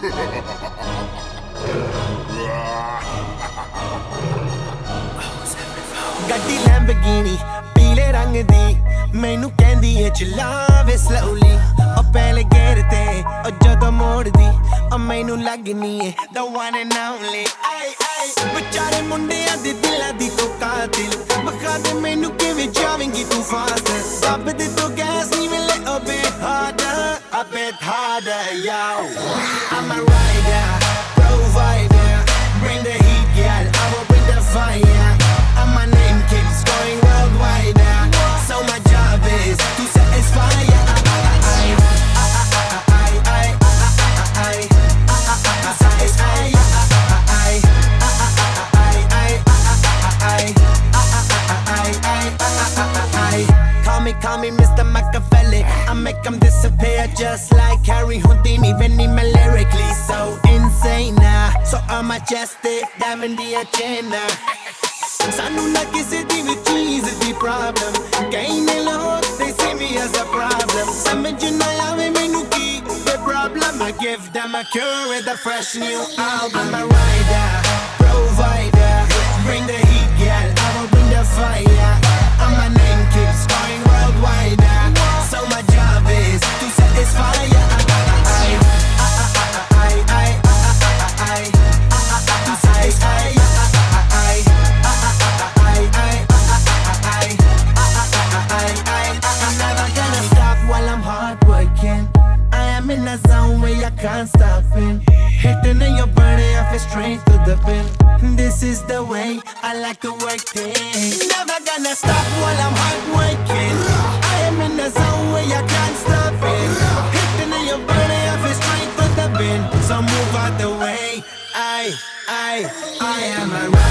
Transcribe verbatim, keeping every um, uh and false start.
ਗੱਡੀ ਲੈਂਬਰਗਿਨੀ ਪੀਲੇ ਰੰਗ ਦੀ ਮੈਨੂੰ ਕਹਿੰਦੀ ਏ ਚਲਾਵੇ slowly ਉਹ ਪਹਿਲੇ ਗੇਰ ਤੇ ਉਹ ਜਦੋਂ ਮੋੜਦੀ ਉਹ ਮੈਨੂੰ ਲੱਗਨੀ ਏ the one and only ਆਏ ਆਏ ਵਿਚਾਰੇ ਮੁੰਡਿਆਂ ਦੇ ਦਿਲਾਂ ਦੀ ਤੂੰ ਕਾਤਿਲ ਮਖਾ ਦੇ ਮੈਨੂੰ ਕਿਵੇਂ ਜਾਵੇਂਗੀ ਤੂੰ ਫਾਸਟ ਦੱਬ ਦੇ ਤੂੰ ਗੈਸ ਨਹੀਂ ਮਿਲੇ a bit harder a bit harder yo I'm a rider provider bring the heat girl I will bring the fire and my name keeps going worldwide now so my job is to satisfy ya Call me, call me Mister Machiavelli I make them disappear just like Harry Houdini Veni me lyrically so insane now So I'm majestic, diamond the agenda Sanu na kisi di vi cheese di problem Kain ne log, they see me as a problem Samajh na aave mainu ki the problem I give them a cure with a fresh new album I'm a rider, provider Bring the heat girl, I will bring the fire And my name keeps going worldwide now So my job is to satisfy ya in a zone where I can't stop it Hitting in your body, I feel straight to the pin This is the way I like to work things Never gonna stop while I'm hard working I am in a zone where I can't stop it Hitting in your body, I feel straight to the pin So move out the way I, I, I am a